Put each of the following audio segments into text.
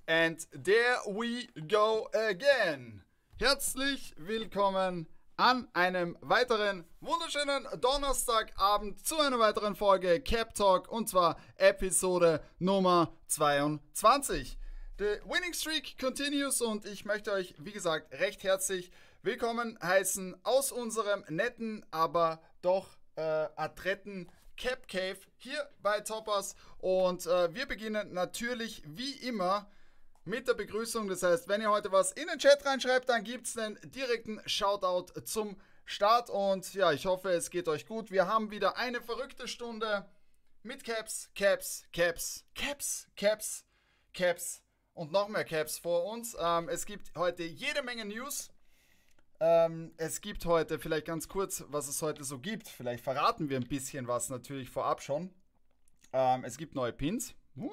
And there we go again. Herzlich willkommen an einem weiteren wunderschönen Donnerstagabend zu einer weiteren Folge Cap Talk, und zwar Episode Nummer 22. The winning streak continues und ich möchte euch, wie gesagt, recht herzlich willkommen heißen aus unserem netten, aber doch adretten Cap Cave hier bei Toppers. Und wir beginnen natürlich wie immer mit der Begrüßung. Das heißt, wenn ihr heute was in den Chat reinschreibt, dann gibt es einen direkten Shoutout zum Start. Und ja, ich hoffe, es geht euch gut. Wir haben wieder eine verrückte Stunde mit Caps und noch mehr Caps vor uns. Es gibt heute jede Menge News. Es gibt heute, vielleicht ganz kurz, was es heute so gibt. Vielleicht verraten wir ein bisschen was natürlich vorab schon. Es gibt neue Pins.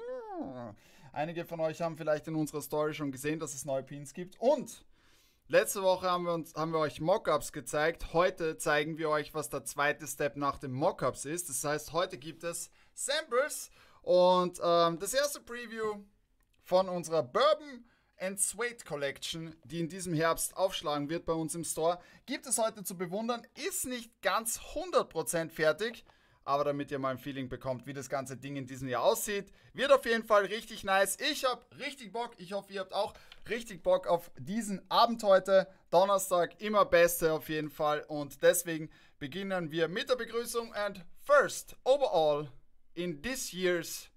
Einige von euch haben vielleicht in unserer Story schon gesehen, dass es neue Pins gibt. Und letzte Woche haben wir euch Mockups gezeigt. Heute zeigen wir euch, was der zweite Step nach den Mockups ist. Das heißt, heute gibt es Samples. Und das erste Preview von unserer Bourbon and Suede Collection, die in diesem Herbst aufschlagen wird bei uns im Store, gibt es heute zu bewundern. Ist nicht ganz 100% fertig, aber damit ihr mal ein Feeling bekommt, wie das ganze Ding in diesem Jahr aussieht, wird auf jeden Fall richtig nice. Ich habe richtig Bock. Ich hoffe, ihr habt auch richtig Bock auf diesen Abend heute. Donnerstag, immer Beste auf jeden Fall. Und deswegen beginnen wir mit der Begrüßung. And first, overall, in this year's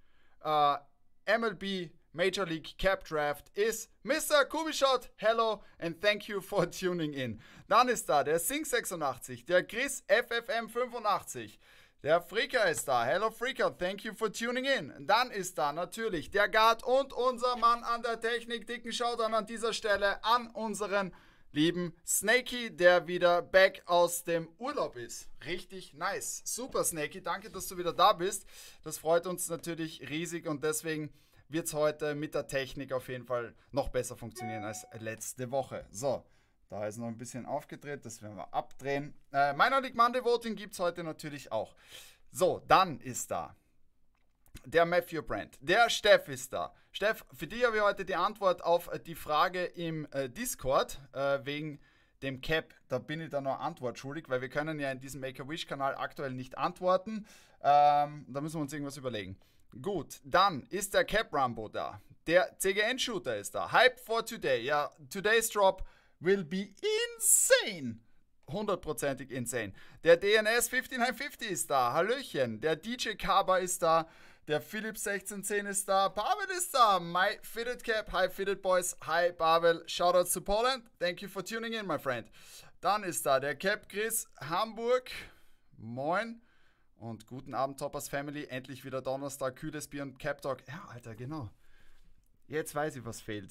MLB Major League Cap Draft is Mr. Kubishot. Hello and thank you for tuning in. Dann ist da der Sing86, der Chris FFM85. Der Freaker ist da. Hello Freaker, thank you for tuning in. Dann ist da natürlich der Guard und unser Mann an der Technik. Dicken Shoutout an dieser Stelle an unseren lieben Snakey, der wieder back aus dem Urlaub ist. Richtig nice. Super Snakey, danke, dass du wieder da bist. Das freut uns natürlich riesig und deswegen wird es heute mit der Technik auf jeden Fall noch besser funktionieren als letzte Woche. So. Da ist noch ein bisschen aufgedreht, das werden wir abdrehen. Minor League Monday Voting gibt es heute natürlich auch. So, dann ist da der Matthew Brand. Der Steff ist da. Steff, für dich habe ich heute die Antwort auf die Frage im Discord wegen dem Cap. Da bin ich da noch Antwort schuldig, weil wir können ja in diesem Make-A-Wish-Kanal aktuell nicht antworten. Da müssen wir uns irgendwas überlegen. Gut, dann ist der Cap Rambo da. Der CGN-Shooter ist da. Hype for today. Ja, today's Drop will be insane. 100%ig insane. Der DNS 5950 ist da. Hallöchen. Der DJ Kaba ist da. Der Philips 1610 ist da. Pavel ist da. My Fitted Cap. Hi Fitted Boys. Hi Pavel. Shoutouts to Poland. Thank you for tuning in, my friend. Dann ist da der Cap Chris Hamburg. Moin. Und guten Abend, Toppers Family. Endlich wieder Donnerstag. Kühles Bier und Cap Talk. Ja, Alter, genau. Jetzt weiß ich, was fehlt.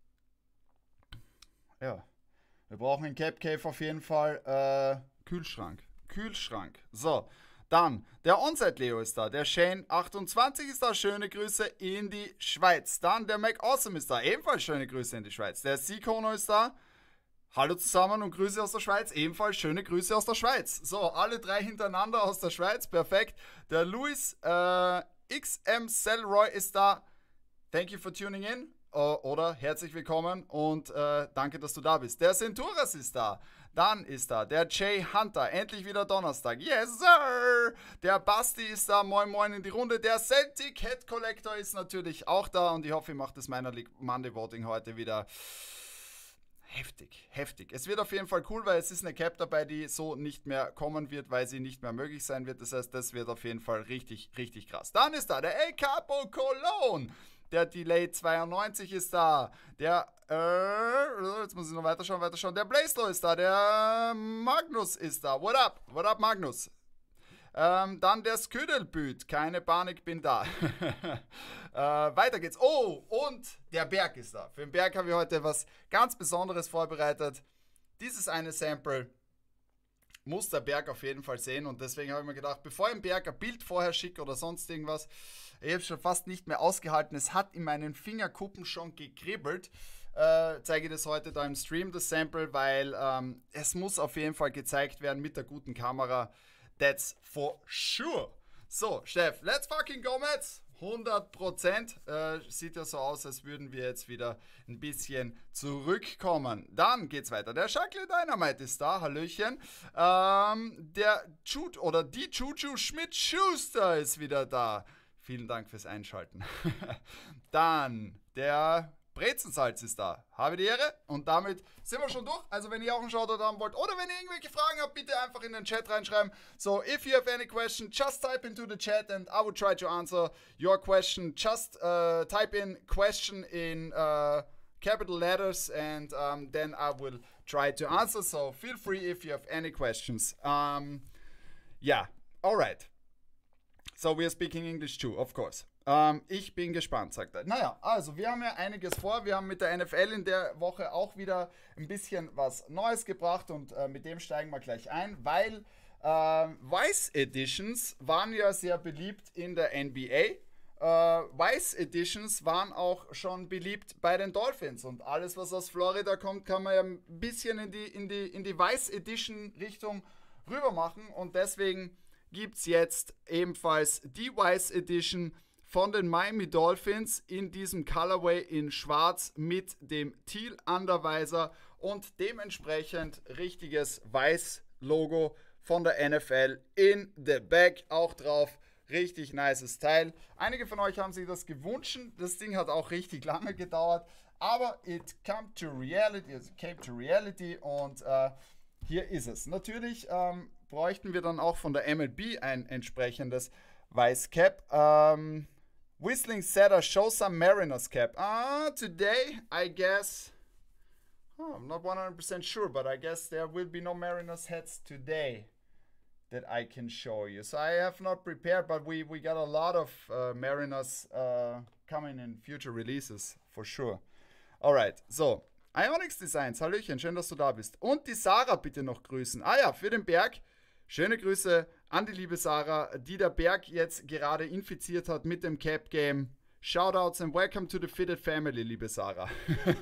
Ja, wir brauchen in Cap Cave auf jeden Fall Kühlschrank. So, dann der Onside Leo ist da. Der Shane 28 ist da. Schöne Grüße in die Schweiz. Dann der Mac Awesome ist da. Ebenfalls schöne Grüße in die Schweiz. Der Sikono ist da. Hallo zusammen und Grüße aus der Schweiz. Ebenfalls schöne Grüße aus der Schweiz. So, alle drei hintereinander aus der Schweiz. Perfekt. Der Luis XM Selroy ist da. Thank you for tuning in. Oder herzlich willkommen und danke, dass du da bist. Der Centuras ist da. Dann ist da der Jay Hunter. Endlich wieder Donnerstag. Yes, sir! Der Basti ist da. Moin, moin in die Runde. Der Celtic Head Collector ist natürlich auch da. Und ich hoffe, ihr macht das Minor League Monday Voting heute wieder heftig. Es wird auf jeden Fall cool, weil es ist eine Cap dabei, die so nicht mehr kommen wird, weil sie nicht mehr möglich sein wird. Das heißt, das wird auf jeden Fall richtig krass. Dann ist da der El Capo Cologne. Der Delay 92 ist da. Der, jetzt muss ich noch weiterschauen. Der Blazelow ist da. Der Magnus ist da. What up, Magnus? Dann der Sködelbüt. Keine Panik, bin da. Weiter geht's. Oh, und der Berg ist da. Für den Berg habe ich heute was ganz Besonderes vorbereitet. Dieses eine Sample muss der Berg auf jeden Fall sehen. Und deswegen habe ich mir gedacht, bevor ich dem Berg ein Bild vorher schicke oder sonst irgendwas, ich habe es schon fast nicht mehr ausgehalten. Es hat in meinen Fingerkuppen schon gekribbelt. Zeige ich das heute da im Stream, das Sample, weil es muss auf jeden Fall gezeigt werden mit der guten Kamera. That's for sure. So, Steff, let's fucking go, Mets. 100%. Sieht ja so aus, als würden wir jetzt wieder ein bisschen zurückkommen. Dann geht's weiter. Der Shackle Dynamite ist da. Hallöchen. Der Jude oder die Juju Schmidt-Schuster ist wieder da. Vielen Dank fürs Einschalten. Dann der Brezensalz ist da. Habe die Ehre. Und damit sind wir schon durch. Also wenn ihr auch einen Shoutout haben wollt oder wenn ihr irgendwelche Fragen habt, bitte einfach in den Chat reinschreiben. So, if you have any question, just type into the chat and I will try to answer your question. Just type in question in capital letters and then I will try to answer. So feel free if you have any questions. Yeah, alright. So we are speaking English too, of course. Ich bin gespannt, sagt er. Naja, also wir haben ja einiges vor. Wir haben mit der NFL in der Woche auch wieder ein bisschen was Neues gebracht und mit dem steigen wir gleich ein, weil Vice Editions waren ja sehr beliebt in der NBA. Vice Editions waren auch schon beliebt bei den Dolphins und alles, was aus Florida kommt, kann man ja ein bisschen in die Vice Edition Richtung rüber machen und deswegen gibt es jetzt ebenfalls die Vice Edition von den Miami Dolphins in diesem Colorway in schwarz mit dem Teal Undervisor und dementsprechend richtiges Weiß-Logo von der NFL in the back auch drauf. Richtig nices Teil. Einige von euch haben sich das gewünscht. Das Ding hat auch richtig lange gedauert, aber it came to reality und hier ist es. Natürlich bräuchten wir dann auch von der MLB ein entsprechendes Weiß-Cap. Whistling Setter, show some Mariners cap. Today, I guess, I'm not 100% sure, but I guess there will be no Mariners hats today that I can show you. So I have not prepared, but we got a lot of Mariners coming in future releases, for sure. Alright, so, Ionix Designs, Hallöchen, schön, dass du da bist. Und die Sarah bitte noch grüßen. Ja, für den Berg. Schöne Grüße an die liebe Sarah, die der Berg jetzt gerade infiziert hat mit dem Cap Game. Shoutouts and welcome to the Fitted Family, liebe Sarah.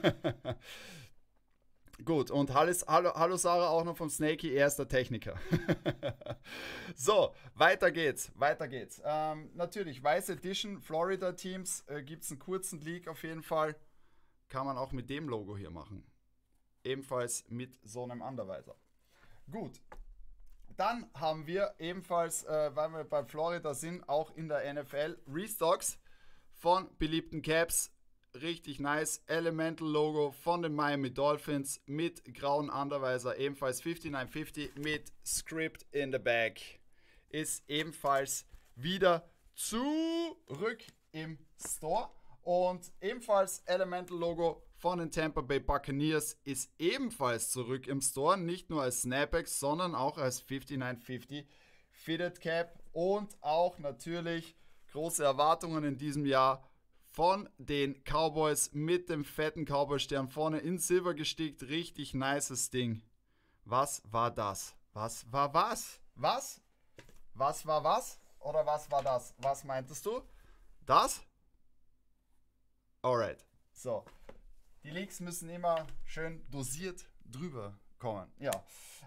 Gut, und hallo Sarah auch noch vom Snakey, er ist der Techniker. So, weiter geht's. Natürlich, Vice Edition, Florida Teams, gibt es einen kurzen Leak auf jeden Fall. Kann man auch mit dem Logo hier machen. Ebenfalls mit so einem Undervisor. Gut. Dann haben wir ebenfalls, weil wir bei Florida sind, auch in der NFL Restocks von beliebten Caps. Richtig nice. Elemental Logo von den Miami Dolphins mit grauen Undervisor. Ebenfalls 5950 mit Script in the back. Ist ebenfalls wieder zurück im Store. Und ebenfalls Elemental Logo von den Tampa Bay Buccaneers ist ebenfalls zurück im Store. Nicht nur als Snapbacks, sondern auch als 5950 Fitted Cap. Und auch natürlich große Erwartungen in diesem Jahr von den Cowboys mit dem fetten Cowboy-Stern vorne in Silber gestickt. Richtig nices Ding. Was war das? Was war was? Was? Was war was? Oder was war das? Was meintest du? Das? Alright. So. Die Leaks müssen immer schön dosiert drüber kommen. Ja.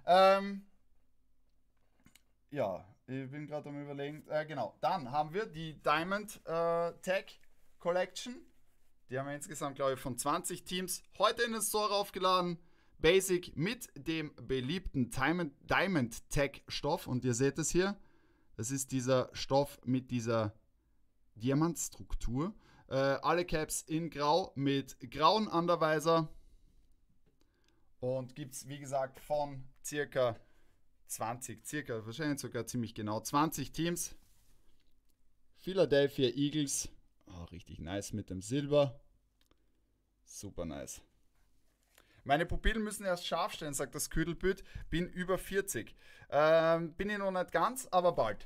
Ja, ich bin gerade am Überlegen. Genau. Dann haben wir die Diamond Tech Collection. Die haben wir insgesamt, glaube ich, von 20 Teams heute in den Store aufgeladen. Basic mit dem beliebten Diamond Tech Stoff. Und ihr seht es hier. Das ist dieser Stoff mit dieser Diamantstruktur. Alle Caps in Grau mit grauen Undervisor. Und gibt es, wie gesagt, von wahrscheinlich sogar ziemlich genau 20 Teams. Philadelphia Eagles. Oh, richtig nice mit dem Silber. Super nice. Meine Pupillen müssen erst scharf stellen, sagt das Küdelbüt. Bin über 40. Bin ich noch nicht ganz, aber bald.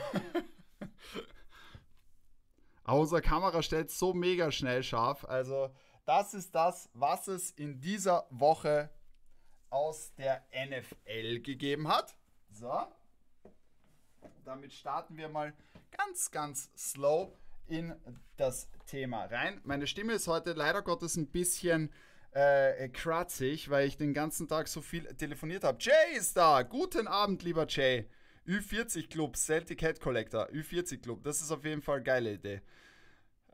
Aber unsere Kamera stellt so mega schnell scharf. Also das ist das, was es in dieser Woche aus der NFL gegeben hat. So. Damit starten wir mal ganz slow in das Thema rein. Meine Stimme ist heute leider Gottes ein bisschen kratzig, weil ich den ganzen Tag so viel telefoniert habe. Jay ist da. Guten Abend, lieber Jay. Ü40 Club, Celtic Head Collector. Ü40 Club, das ist auf jeden Fall eine geile Idee.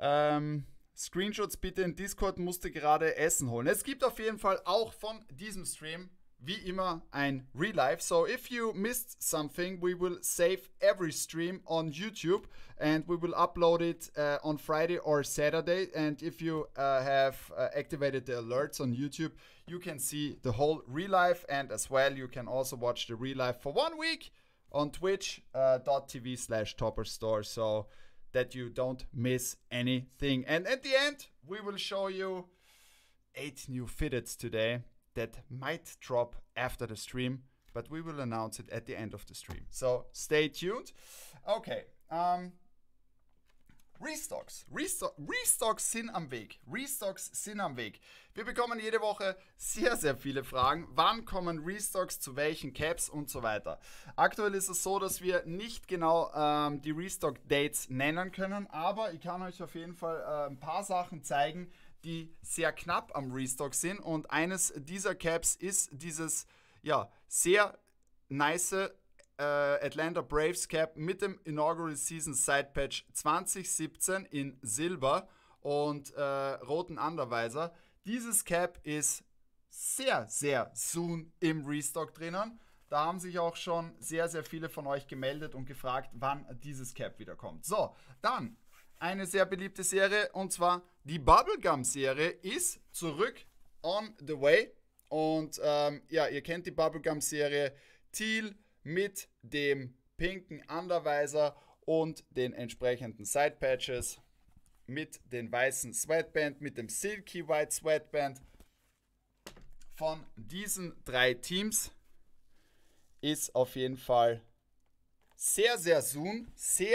Screenshots bitte in Discord, musste gerade Essen holen. Es gibt auf jeden Fall auch von diesem Stream wie immer ein Real Life. So if you missed something, we will save every stream on YouTube and we will upload it on Friday or Saturday. And if you have activated the alerts on YouTube, you can see the whole Real Life, and as well you can also watch the Real Life for 1 week on twitch.tv/topperstore, so that you don't miss anything. And at the end, we will show you 8 new fitteds today that might drop after the stream, but we will announce it at the end of the stream. So stay tuned. Okay, Restocks. Restocks sind am Weg. Restocks sind am Weg. Wir bekommen jede Woche sehr, sehr viele Fragen. Wann kommen Restocks, zu welchen Caps und so weiter. Aktuell ist es so, dass wir nicht genau die Restock-Dates nennen können, aber ich kann euch auf jeden Fall ein paar Sachen zeigen, die sehr knapp am Restock sind. Und eines dieser Caps ist dieses, ja, sehr nice Atlanta Braves Cap mit dem Inaugural Season Side Patch 2017 in Silber und roten Undervisor. Dieses Cap ist sehr, sehr soon im Restock drinnen. Da haben sich auch schon sehr, sehr viele von euch gemeldet und gefragt, wann dieses Cap wieder kommt. So, dann eine sehr beliebte Serie, und zwar die Bubblegum-Serie ist zurück on the way. Und ja, ihr kennt die Bubblegum-Serie Teal mit dem pinken Undervisor und den entsprechenden Side Patches, mit den weißen Sweatband, mit dem Silky White Sweatband. Von diesen 3 Teams ist auf jeden Fall sehr, sehr soon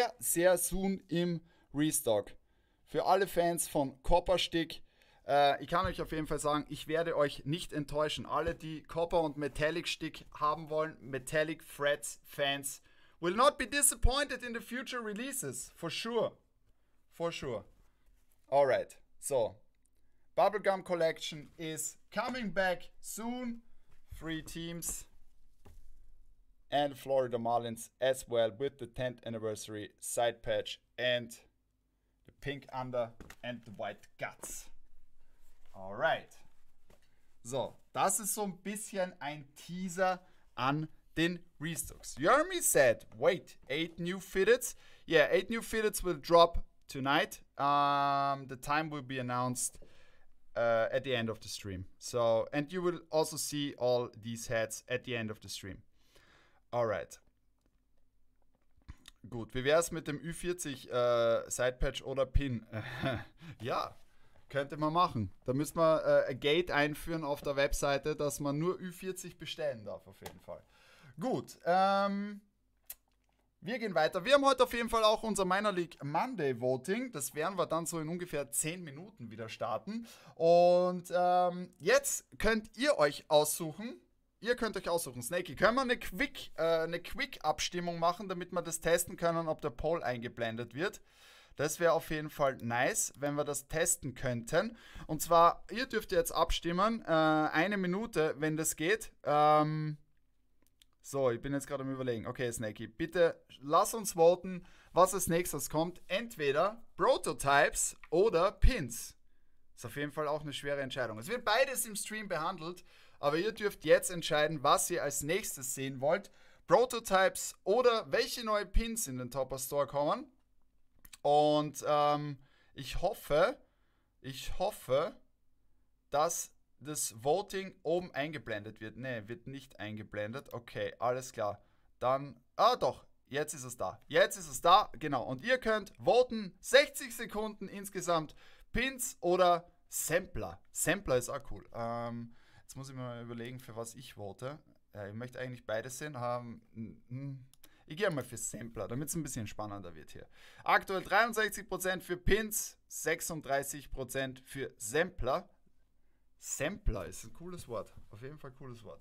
im Restock. Für alle Fans von Copperstick, ich kann euch auf jeden Fall sagen, ich werde euch nicht enttäuschen. Alle, die Copper und Metallic Stick haben wollen, Metallic Threads Fans, will not be disappointed in the future releases. For sure. For sure. Alright, so. Bubblegum Collection is coming back soon. 3 teams. And Florida Marlins as well, with the 10th anniversary side patch and the pink under and the white guts. Alright. So, das ist so ein bisschen ein Teaser an den Restocks. Jeremy said, wait, 8 new fitteds? Yeah, 8 new fitteds will drop tonight. The time will be announced at the end of the stream. So, and you will also see all these hats at the end of the stream. Alright. Gut, wie wäre es mit dem Ü40 Sidepatch oder Pin? Ja, könnte man machen. Da müssen wir ein Gate einführen auf der Webseite, dass man nur Ü40 bestellen darf, auf jeden Fall. Gut, wir gehen weiter. Wir haben heute auf jeden Fall auch unser Minor League Monday Voting. Das werden wir dann so in ungefähr 10 Minuten wieder starten. Und jetzt könnt ihr euch aussuchen. Snakey, können wir eine Quick-Abstimmung machen, damit wir das testen können, ob der Poll eingeblendet wird. Das wäre auf jeden Fall nice, wenn wir das testen könnten. Und zwar, ihr dürft jetzt abstimmen, 1 Minute, wenn das geht. So, ich bin jetzt gerade am Überlegen. Okay, Snakey, bitte lass uns voten, was als nächstes kommt. Entweder Prototypes oder Pins. Ist auf jeden Fall auch eine schwere Entscheidung. Es wird beides im Stream behandelt, aber ihr dürft jetzt entscheiden, was ihr als nächstes sehen wollt. Prototypes oder welche neue Pins in den Topper Store kommen. Und ich hoffe, dass das Voting oben eingeblendet wird. Ne, wird nicht eingeblendet. Okay, alles klar. Dann, doch, jetzt ist es da. Genau. Und ihr könnt voten, 60 Sekunden insgesamt, Pins oder Sampler. Sampler ist auch cool. Jetzt muss ich mir mal überlegen, für was ich vote. Ich möchte eigentlich beides sehen. Ich gehe mal für Sampler, damit es ein bisschen spannender wird hier. Aktuell 63% für Pins, 36% für Sampler. Sampler ist ein cooles Wort. Auf jeden Fall ein cooles Wort.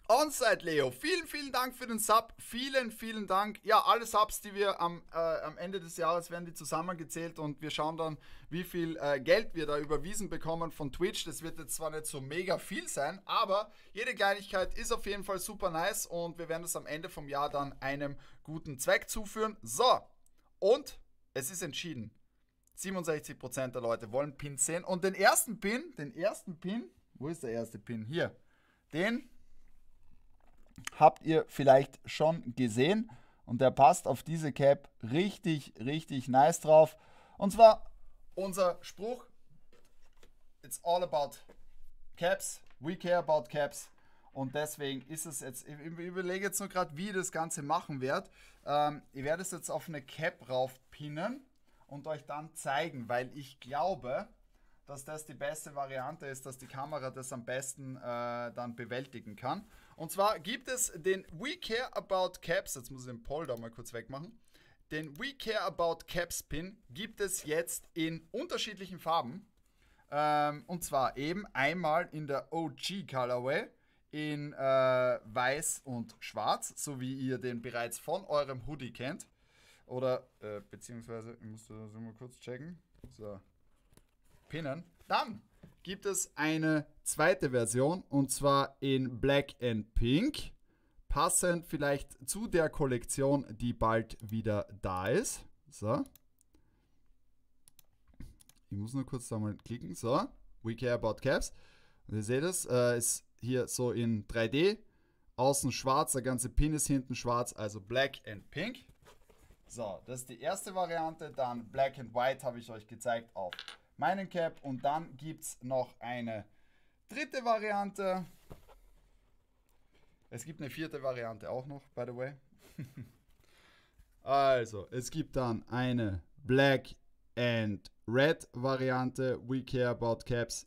Onside Leo, vielen Dank für den Sub, vielen Dank. Ja, alle Subs, die wir am Ende des Jahres werden die zusammengezählt und wir schauen dann, wie viel Geld wir da überwiesen bekommen von Twitch. Das wird jetzt zwar nicht so mega viel sein, aber jede Kleinigkeit ist auf jeden Fall super nice und wir werden es am Ende vom Jahr dann einem guten Zweck zuführen. So, und es ist entschieden. 67% der Leute wollen Pins sehen und den ersten Pin, wo ist der erste Pin? Hier, den habt ihr vielleicht schon gesehen und der passt auf diese Cap richtig nice drauf. Und zwar unser Spruch: It's all about caps, we care about caps. Und deswegen ist es jetzt, ich überlege jetzt nur gerade, wie ich das Ganze machen werde. Ich werde es jetzt auf eine Cap raufpinnen und euch dann zeigen, weil ich glaube, dass das die beste Variante ist, dass die Kamera das am besten dann bewältigen kann. Und zwar gibt es den We Care About Caps, jetzt muss ich den Poll da mal kurz wegmachen, den We Care About Caps Pin gibt es jetzt in unterschiedlichen Farben. Und zwar eben einmal in der OG Colorway, in weiß und schwarz, so wie ihr den bereits von eurem Hoodie kennt. Oder, beziehungsweise, ich muss das mal kurz checken. So, pinnen. Dann gibt es eine zweite Version und zwar in Black and Pink. Passend vielleicht zu der Kollektion, die bald wieder da ist. So. Ich muss nur kurz da mal klicken. So, We Care About Caps. Und ihr seht es, ist hier so in 3D. Außen schwarz, der ganze Pin ist hinten schwarz, also Black and Pink. So, das ist die erste Variante. Dann Black and White habe ich euch gezeigt auf meinen Cap. Und dann gibt es noch eine dritte Variante. Es gibt eine vierte Variante auch noch, by the way. Also, es gibt dann eine Black and Red Variante. We Care About Caps.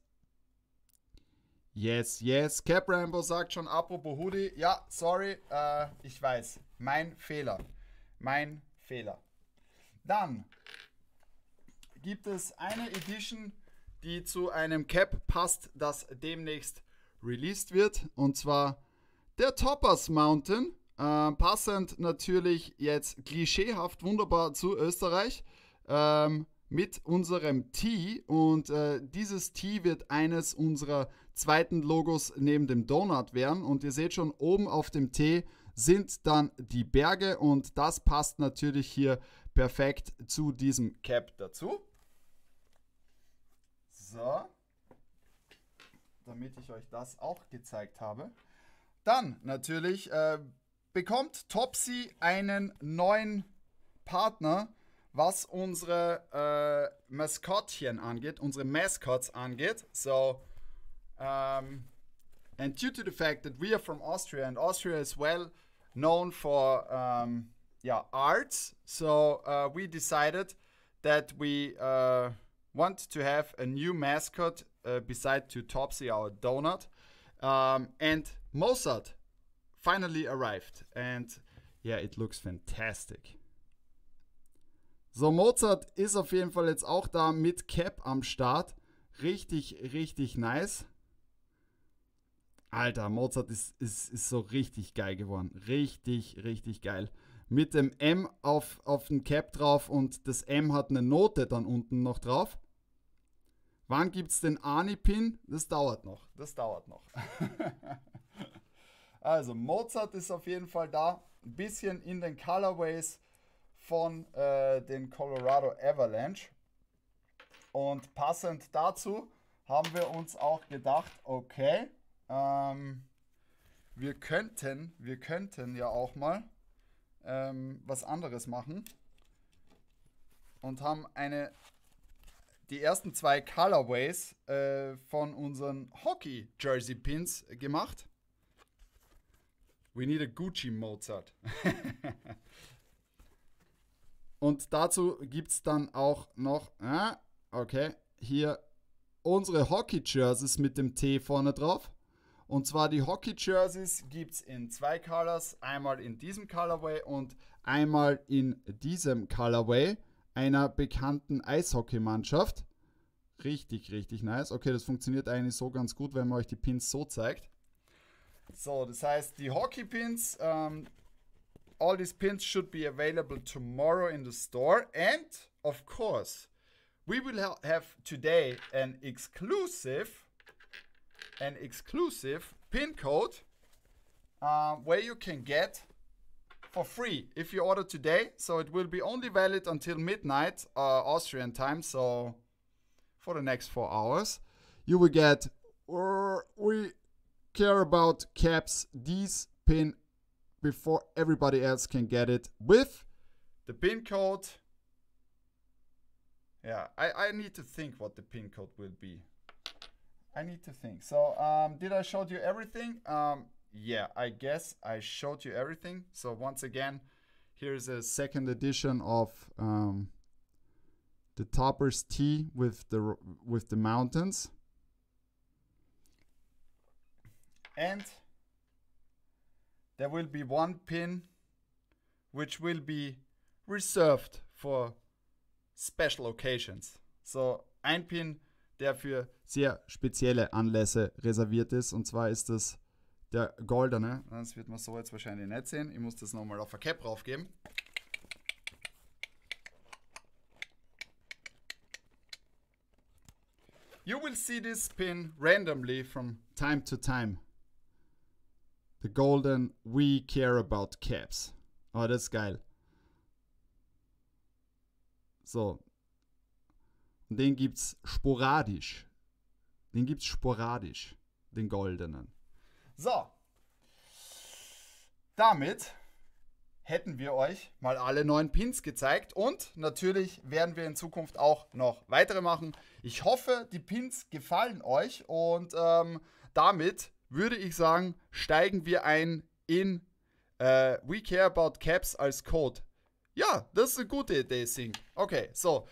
Yes. Cap Rambo sagt schon, apropos Hoodie. Ja, sorry, ich weiß. Mein Fehler. Dann gibt es eine Edition, die zu einem Cap passt, das demnächst released wird. Und zwar der Toppers Mountain. Passend natürlich jetzt klischeehaft wunderbar zu Österreich. Mit unserem Tee. Und dieses Tee wird eines unserer zweiten Logos neben dem Donut werden. Und ihr seht schon, oben auf dem Tee sind dann die Berge. Und das passt natürlich hier perfekt zu diesem Cap dazu. So. Damit ich euch das auch gezeigt habe. Dann natürlich bekommt Topsy einen neuen Partner, was unsere Maskottchen angeht, unsere Mascots angeht. So, and due to the fact that we are from Austria and Austria is well known for arts, so we decided that we want to have a new mascot beside to Topsy, our donut, and Mozart finally arrived, and yeah, it looks fantastic. So, Mozart ist auf jeden Fall jetzt auch da mit Cap am Start. Richtig nice. Alter, Mozart ist so richtig geil geworden. Richtig geil. Mit dem M auf den Cap drauf und das M hat eine Note dann unten noch drauf. Wann gibt es den Ani-Pin? Das dauert noch. Also, Mozart ist auf jeden Fall da. Ein bisschen in den Colorways von den Colorado Avalanche. Und passend dazu haben wir uns auch gedacht, okay, wir könnten ja auch mal was anderes machen. Und haben die ersten zwei Colorways von unseren Hockey-Jersey-Pins gemacht. We need a Gucci Mozart. Und dazu gibt es dann auch noch, hier unsere Hockey-Jerseys mit dem T vorne drauf. Und zwar die Hockey-Jerseys gibt es in zwei Colors. Einmal in diesem Colorway und einmal in diesem Colorway einer bekannten Eishockeymannschaft. Richtig nice. Okay, das funktioniert eigentlich so ganz gut, wenn man euch die Pins so zeigt. So, das heißt, die Hockey Pins, all these pins should be available tomorrow in the store. And, of course, we will have today an exclusive pin code where you can get for free if you order today. So it will be only valid until midnight Austrian time, so for the next 4 hours. You will get, we care about caps, these pin before everybody else can get it with the pin code. Yeah, I need to think what the pin code will be. I need to think. So, did I show you everything? Yeah, I guess I showed you everything. So once again, here's a second edition of the Topper's Tee with the mountains. And there will be one pin which will be reserved for special occasions. So ein Pin, der für sehr spezielle Anlässe reserviert ist. Und zwar ist das der goldene. Das wird man so jetzt wahrscheinlich nicht sehen. Ich muss das nochmal auf eine Cap raufgeben. You will see this pin randomly from time to time. The golden We Care About Caps. Oh, das ist geil. So. Und den gibt's sporadisch. Den goldenen. So. Damit hätten wir euch mal alle 9 Pins gezeigt und natürlich werden wir in Zukunft auch noch weitere machen. Ich hoffe, die Pins gefallen euch und damit würde ich sagen, steigen wir ein in We Care About Caps als Code. Ja, das ist eine gute Idee, Sing. Okay, so.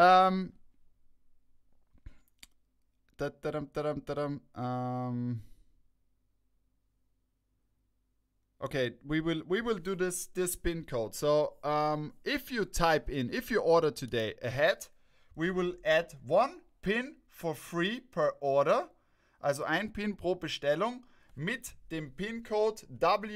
Okay, we will do this pin code. So if you order today ahead, we will add 1 pin for free per order. Also ein Pin pro Bestellung mit dem Pin-Code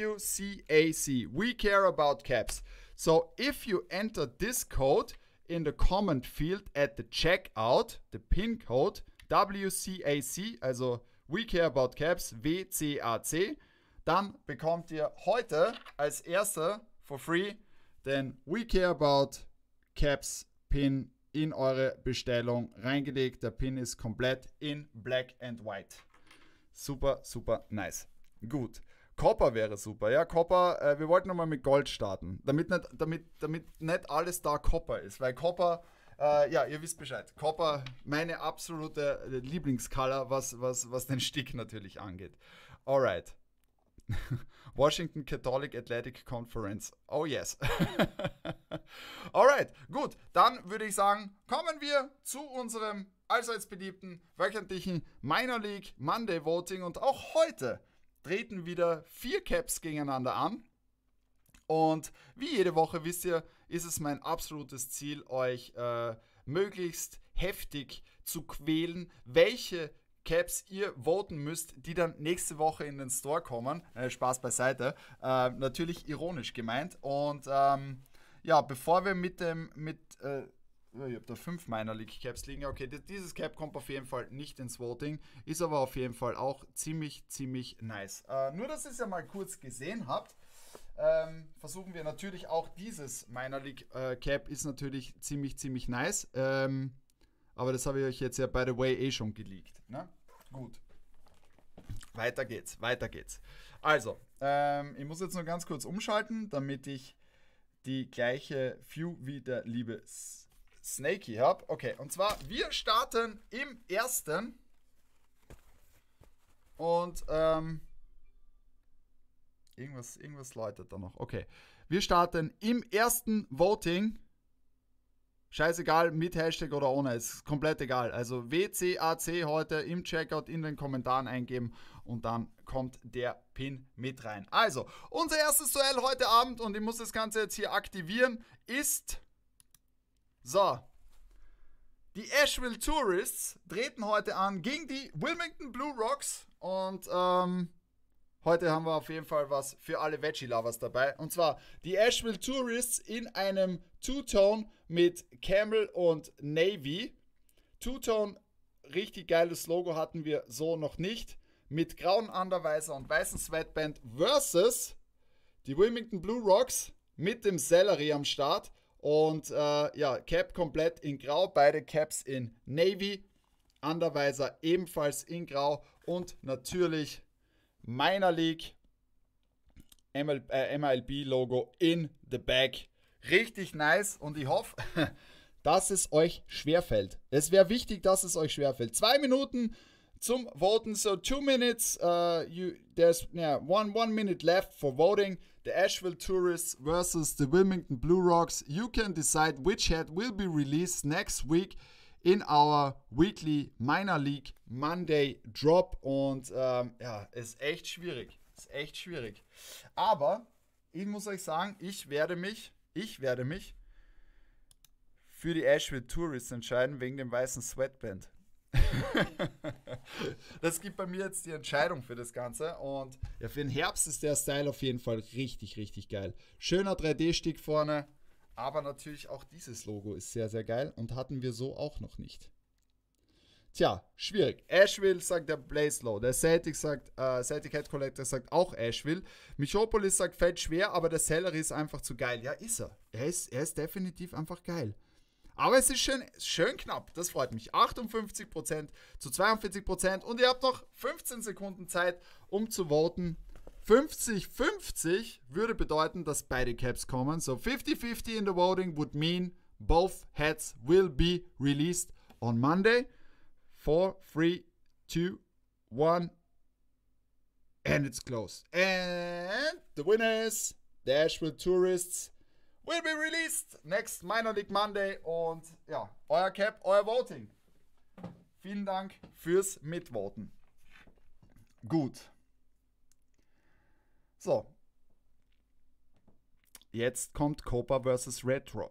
WCAC. We Care About Caps. So if you enter this code in the comment field at the checkout, the pin code WCAC, also We Care About Caps, WCAC, dann bekommt ihr heute als erster for free den We Care About Caps Pin in eure Bestellung reingelegt. Der Pin ist komplett in Black and White. Super, super nice. Gut. Copper wäre super. Ja, Copper, wir wollten nochmal mit Gold starten. Damit nicht alles da Copper ist. Weil Copper, ja, ihr wisst Bescheid. Copper, meine absolute Lieblingscolor, was den Stick natürlich angeht. Alright. Washington Catholic Athletic Conference. Oh yes. Alright, gut. Dann würde ich sagen, kommen wir zu unserem allseits beliebten wöchentlichen Minor League Monday Voting. Und auch heute treten wieder 4 Caps gegeneinander an. Und wie jede Woche, wisst ihr, ist es mein absolutes Ziel, euch möglichst heftig zu quälen, welche Caps ihr voten müsst, die dann nächste Woche in den Store kommen. Spaß beiseite. Natürlich ironisch gemeint. Und ja, bevor wir ich habe da 5 Minor League Caps liegen. Okay, dieses Cap kommt auf jeden Fall nicht ins Voting. Ist aber auf jeden Fall auch ziemlich nice. Nur, dass ihr es ja mal kurz gesehen habt, versuchen wir natürlich auch dieses Minor League Cap ist natürlich ziemlich nice. Aber das habe ich euch jetzt ja by the way schon geleakt. Ne? Gut. Weiter geht's. Also, ich muss jetzt noch ganz kurz umschalten, damit ich die gleiche View wie der liebe Snakey habe. Okay, und zwar, wir starten im ersten und irgendwas läutet da noch. Okay, wir starten im ersten Voting. Scheißegal, mit Hashtag oder ohne, ist komplett egal. Also WCAC heute im Checkout in den Kommentaren eingeben und dann kommt der Pin mit rein. Also, unser erstes Duell heute Abend, und ich muss das Ganze jetzt hier aktivieren, ist so. Die Asheville Tourists treten heute an gegen die Wilmington Blue Rocks und Heute haben wir auf jeden Fall was für alle Veggie-Lovers dabei. Und zwar die Asheville Tourists in einem Two-Tone mit Camel und Navy. Two-Tone, richtig geiles Logo hatten wir so noch nicht. Mit grauen Undervisor und weißen Sweatband versus die Wilmington Blue Rocks mit dem Sellerie am Start. Und ja, Cap komplett in grau, beide Caps in Navy. Undervisor ebenfalls in grau und natürlich Minor League MLB-Logo in the back. Richtig nice und ich hoffe, dass es euch schwerfällt. Es wäre wichtig, dass es euch schwerfällt. 2 Minuten zum Voten, so 2 minutes. There's one minute left for voting. The Asheville Tourists versus the Wilmington Blue Rocks. You can decide which hat will be released next week in our weekly Minor League Monday Drop. Und ja, ist echt schwierig. Ist echt schwierig. Aber ich muss euch sagen, ich werde mich für die Asheville Tourists entscheiden wegen dem weißen Sweatband. Das gibt bei mir jetzt die Entscheidung für das Ganze. Und ja, für den Herbst ist der Style auf jeden Fall richtig, richtig geil. Schöner 3D-Stick vorne. Aber natürlich auch dieses Logo ist sehr, sehr geil. Und hatten wir so auch noch nicht. Tja, schwierig. Asheville sagt der Blaze-Low. Der Celtic Head Collector sagt auch Asheville. Michopolis sagt, fällt schwer, aber der Sellerie ist einfach zu geil. Ja, ist er. Er ist definitiv einfach geil. Aber es ist schön knapp, das freut mich. 58% zu 42% und ihr habt noch 15 Sekunden Zeit, um zu voten. 50-50 würde bedeuten, dass beide Caps kommen. So 50-50 in the voting would mean both hats will be released on Monday. 4, 3, 2, 1 and it's closed. And the winners, the Asheville Tourists, will be released next Minor League Monday. Und ja, euer Cap, euer Voting. Vielen Dank fürs Mitvoten. Gut. So. Jetzt kommt Copa vs. Retro.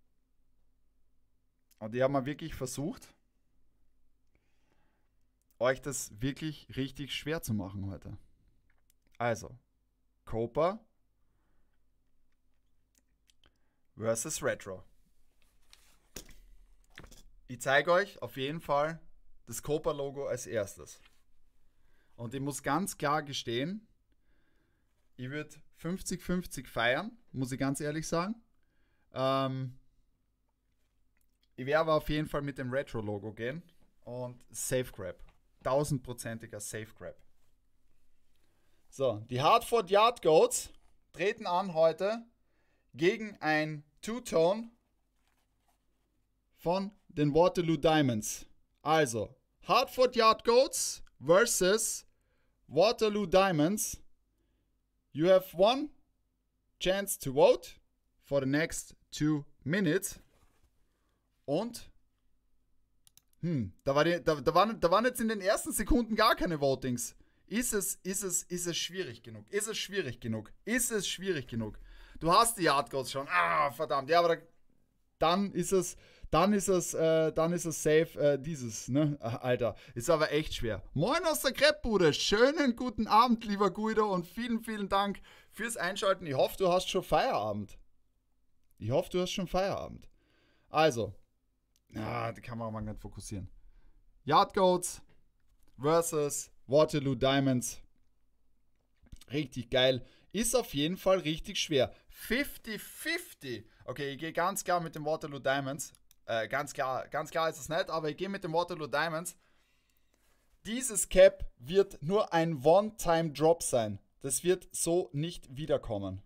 Und die haben mal wirklich versucht, euch das wirklich richtig schwer zu machen heute. Also, Copa versus Retro. Ich zeige euch auf jeden Fall das Copa-Logo als erstes. Und ich muss ganz klar gestehen, ich würde 50-50 feiern, muss ich ganz ehrlich sagen. Ich werde aber auf jeden Fall mit dem Retro-Logo gehen und Safe Grab. 1000%iger Safe Grab. So, die Hartford Yard Goats treten an heute gegen ein Two-Tone von den Waterloo Diamonds. Also, Hartford Yard Goats versus Waterloo Diamonds. You have one chance to vote for the next 2 minutes. Und da waren jetzt in den ersten Sekunden gar keine Votings. Ist es schwierig genug? Ist es schwierig genug? Ist es schwierig genug? Du hast die Yard Goats schon. Ah, verdammt. Ja, aber dann ist es safe dieses, ne? Alter, ist aber echt schwer. Moin aus der Crepe-Bude. Schönen guten Abend, lieber Guido, und vielen, vielen Dank fürs Einschalten. Ich hoffe, du hast schon Feierabend. Also, die Kamera mag nicht fokussieren. Yard Goats versus Waterloo Diamonds. Richtig geil. Ist auf jeden Fall richtig schwer. 50-50. Okay, ich gehe ganz klar mit dem Waterloo Diamonds. Ganz klar ist es nicht, aber ich gehe mit dem Waterloo Diamonds. Dieses Cap wird nur ein One-Time-Drop sein. Das wird so nicht wiederkommen.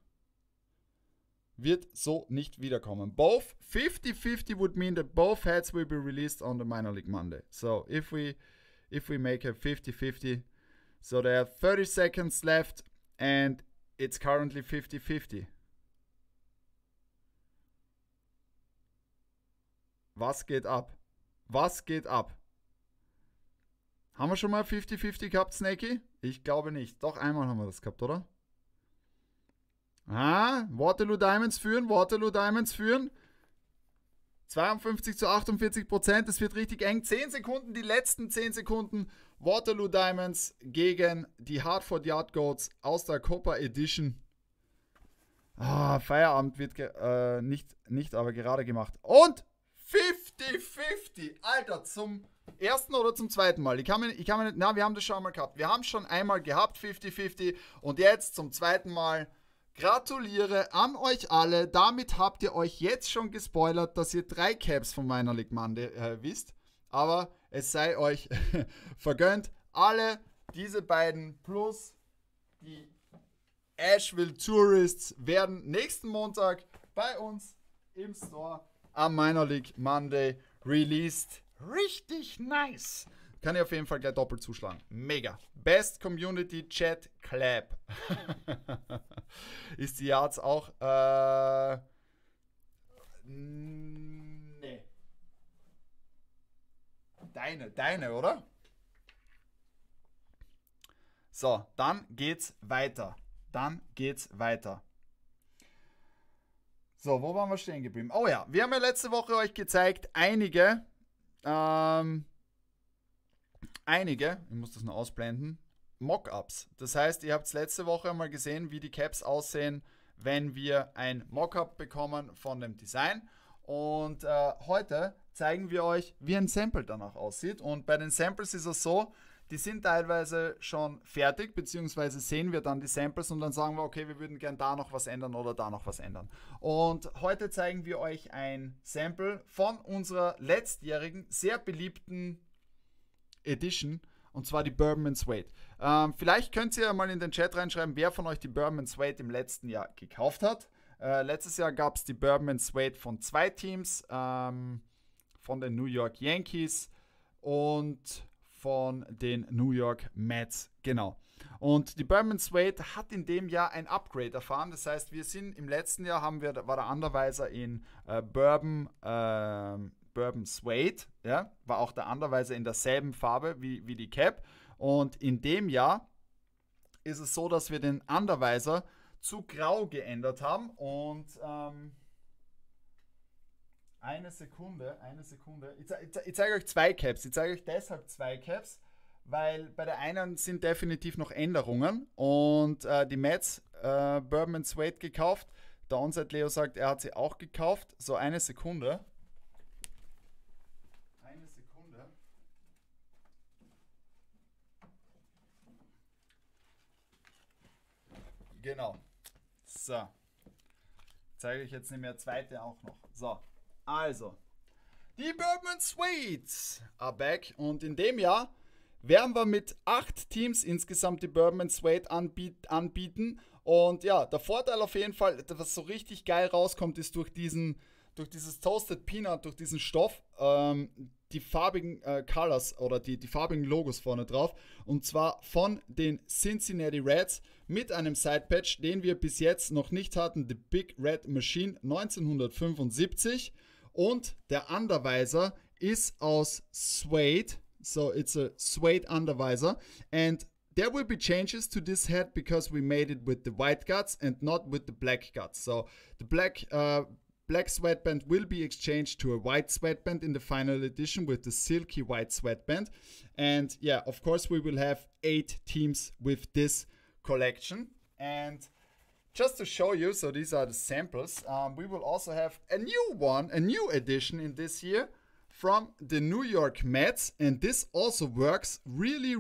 Both 50-50 would mean that both hats will be released on the Minor League Monday. So if we make a 50-50, so there are 30 seconds left and it's currently 50-50. Was geht ab? Haben wir schon mal 50-50 gehabt, Snakey? Ich glaube nicht. Doch, einmal haben wir das gehabt, oder? Waterloo Diamonds führen. 52 zu 48%. Es wird richtig eng. 10 Sekunden, die letzten 10 Sekunden. Waterloo Diamonds gegen die Hartford Yard Goats aus der Copa Edition. Feierabend wird nicht aber gerade gemacht. Und 50-50. Alter, zum ersten oder zum zweiten Mal? Ich kann mir nicht, na, wir haben das schon einmal gehabt. Wir haben es schon einmal gehabt, 50-50. Und jetzt zum zweiten Mal. Gratuliere an euch alle. Damit habt ihr euch jetzt schon gespoilert, dass ihr 3 Caps von meiner League Monday wisst. Aber es sei euch vergönnt. Alle diese beiden plus die Asheville Tourists werden nächsten Montag bei uns im Store am Minor League Monday released. Richtig nice. Kann ich auf jeden Fall gleich doppelt zuschlagen. Mega. Best Community Chat Clap. Ist die Yards auch? Nee. Deine, oder? So, dann geht's weiter. So, wo waren wir stehen geblieben? Oh ja, wir haben ja letzte Woche euch gezeigt, einige, ich muss das noch ausblenden, Mockups. Das heißt, ihr habt letzte Woche mal gesehen, wie die Caps aussehen, wenn wir ein Mockup bekommen von dem Design. Und heute zeigen wir euch, wie ein Sample danach aussieht. Und bei den Samples ist es so, die sind teilweise schon fertig, beziehungsweise sehen wir dann die Samples und dann sagen wir, okay, wir würden gern da noch was ändern oder da noch was ändern. Und heute zeigen wir euch ein Sample von unserer letztjährigen, sehr beliebten Edition, und zwar die Bourbon Suede. Vielleicht könnt ihr mal in den Chat reinschreiben, wer von euch die Bourbon Suede im letzten Jahr gekauft hat. Letztes Jahr gab es die Bourbon Suede von 2 Teams, von den New York Yankees und von den New York Mets, genau. Und die Bourbon Suede hat in dem Jahr ein Upgrade erfahren. Das heißt, wir sind im letzten Jahr, war der Underweiser in Bourbon Suede, ja, war auch der Underweiser in derselben Farbe wie die Cap. Und in dem Jahr ist es so, dass wir den Underweiser zu grau geändert haben. Und eine Sekunde. Ich zeige euch 2 Caps. Ich zeige euch deshalb 2 Caps, weil bei der einen sind definitiv noch Änderungen. Und die Mets Bourbon Suede gekauft. Der Onside Leo sagt, er hat sie auch gekauft. So, eine Sekunde. Genau. So. Zeige ich jetzt nicht mehr zweite auch noch. So. Also. Die Bourbon Suedes are back. Und in dem Jahr werden wir mit 8 Teams insgesamt die Bourbon Suede anbieten. Und ja, der Vorteil auf jeden Fall, was so richtig geil rauskommt, ist durch dieses Toasted Peanut, durch diesen Stoff, die farbigen Colors oder die farbigen Logos vorne drauf. Und zwar von den Cincinnati Reds mit einem Sidepatch, den wir bis jetzt noch nicht hatten. The Big Red Machine 1975. Und der Undervisor ist aus Suede. So it's a Suede Undervisor. And there will be changes to this head because we made it with the white guts and not with the black guts. So the black sweatband will be exchanged to a white sweatband in the final edition with the silky white sweatband. And yeah, of course we will have 8 teams with this collection. And just to show you, so these are the samples, we will also have a new edition in this year from the New York Mets. And this also works really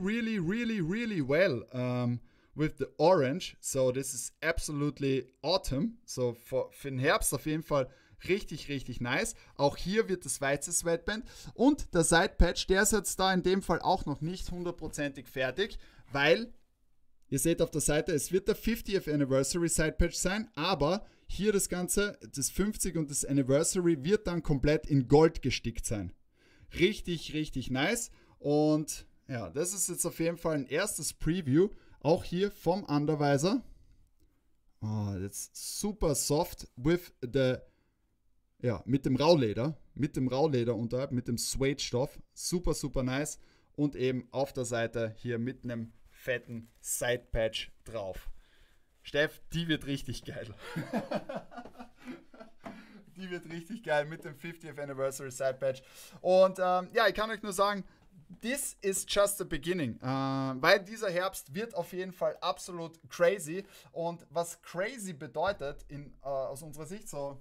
well with the orange. So this is absolutely autumn. So für den Herbst auf jeden Fall richtig nice. Auch hier wird das weiße Sweatband. Und der Sidepatch, der ist jetzt da in dem Fall auch noch nicht 100%ig fertig, weil ihr seht auf der Seite, es wird der 50th Anniversary Sidepatch sein, aber hier das Ganze, das 50 und das Anniversary wird dann komplett in Gold gestickt sein. Richtig nice. Und ja, das ist jetzt auf jeden Fall ein erstes Preview. Auch hier vom Undervisor. Oh, that's super soft with the, ja, mit dem Rauleder unterhalb, mit dem Suede-Stoff. Super nice. Und eben auf der Seite hier mit einem fetten Sidepatch drauf. Steff, die wird richtig geil. Die wird richtig geil mit dem 50th Anniversary Side Patch. Und ja, ich kann euch nur sagen, this is just the beginning. Weil dieser Herbst wird auf jeden Fall absolut crazy. Und was crazy bedeutet aus unserer Sicht so.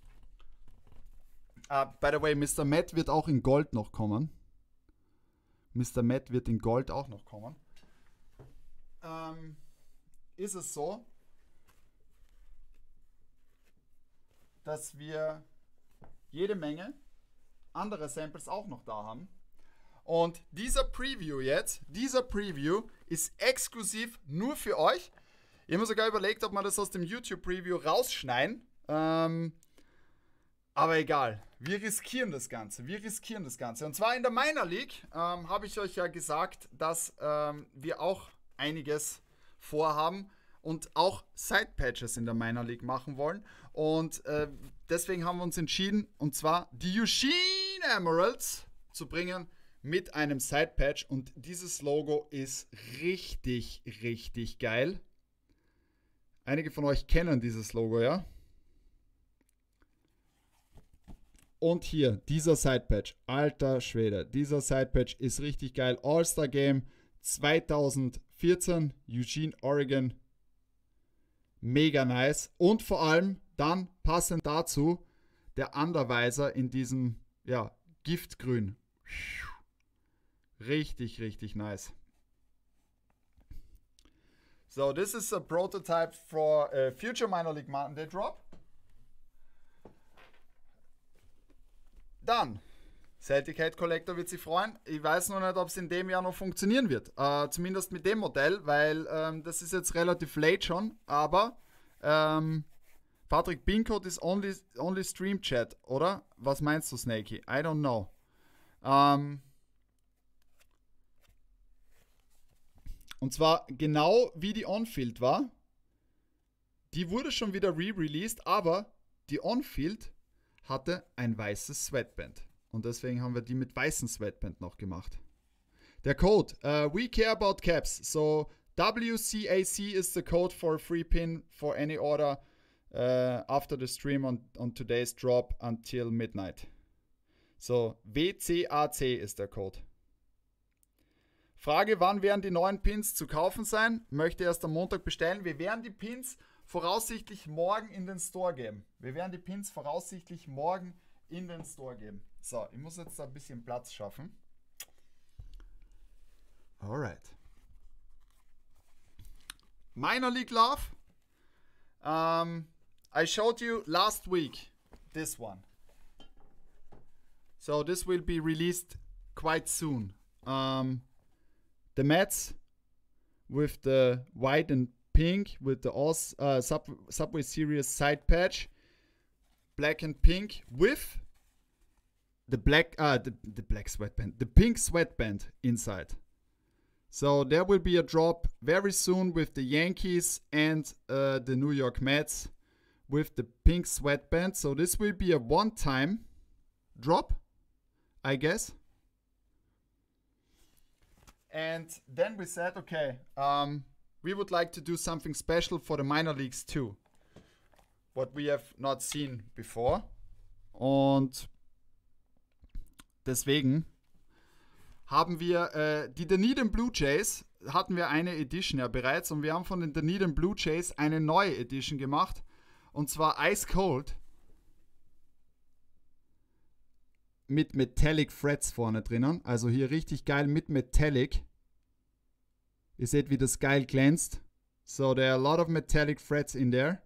By the way, Mr. Matt wird auch in Gold noch kommen. Mr. Matt wird in Gold auch noch kommen. Ist es so, dass wir jede Menge andere Samples auch noch da haben. Und dieser Preview ist exklusiv nur für euch. Ich habe mir sogar überlegt, ob wir das aus dem YouTube-Preview rausschneiden. Aber egal, wir riskieren das Ganze. Und zwar in der Minor League habe ich euch ja gesagt, dass wir auch einiges vorhaben und auch Side-Patches in der Minor League machen wollen. Und deswegen haben wir uns entschieden, und zwar die Eugene Emeralds zu bringen mit einem Side-Patch. Und dieses Logo ist richtig, richtig geil. Einige von euch kennen dieses Logo, ja? Und hier, dieser Side-Patch. Alter Schwede, dieser Side-Patch ist richtig geil. All-Star Game 2014, Eugene, Oregon. Mega nice. Und vor allem dann passend dazu der Undervisor in diesem Giftgrün. Richtig, richtig nice. So, this is a prototype for a future Minor League Mountain Day Drop. Dann, Celtic Collector wird sich freuen. Ich weiß noch nicht, ob es in dem Jahr noch funktionieren wird. Zumindest mit dem Modell, weil das ist jetzt relativ late schon. Aber Patrick, Pincode ist only Stream Chat, oder? Was meinst du, Snakey? I don't know. Und zwar genau wie die On-Field war. Die wurde schon wieder re-released, aber die On-Field hatte ein weißes Sweatband. Und deswegen haben wir die mit weißem Sweatband noch gemacht. Der Code, we care about caps. So WCAC is the code for a free pin for any order after the stream on today's drop until midnight. So WCAC ist der Code. Frage, wann werden die neuen Pins zu kaufen sein? Möchte erst am Montag bestellen. Wir werden die Pins voraussichtlich morgen in den Store geben. So, ich muss jetzt da ein bisschen Platz schaffen. Alright. Minor League Love. I showed you last week this one. So this will be released quite soon. The Mets with the white and pink with the Subway Series side patch, black and pink with the black sweatband, the pink sweatband inside. So there will be a drop very soon with the Yankees and the New York Mets with the pink sweatband. So this will be a one-time drop, I guess. And then we said, okay, we would like to do something special for the minor leagues too. What we have not seen before. Und deswegen haben wir die Dunedin Blue Jays, hatten wir eine Edition ja bereits, und wir haben von den Dunedin Blue Jays eine neue Edition gemacht, und zwar Ice Cold mit Metallic Threads vorne drinnen, also hier richtig geil mit Metallic. Ihr seht, wie das geil glänzt. So there are a lot of metallic threads in there.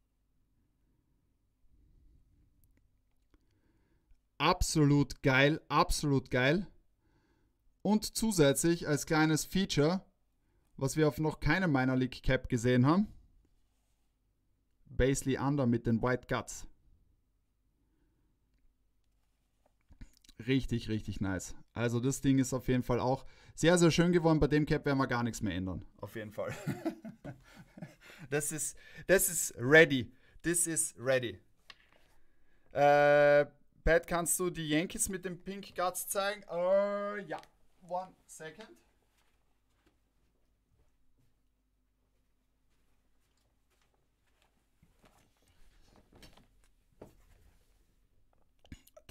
Absolut geil, absolut geil. Und zusätzlich als kleines Feature, was wir auf noch keinem Minor League Cap gesehen haben, Basely Under mit den White Guts. Richtig, richtig nice. Also das Ding ist auf jeden Fall auch sehr, sehr schön geworden. Bei dem Cap werden wir gar nichts mehr ändern. Auf jeden Fall. Das ist ready. This is ready. Pat, kannst du die Yankees mit den Pink Guts zeigen? Ja. 1 second.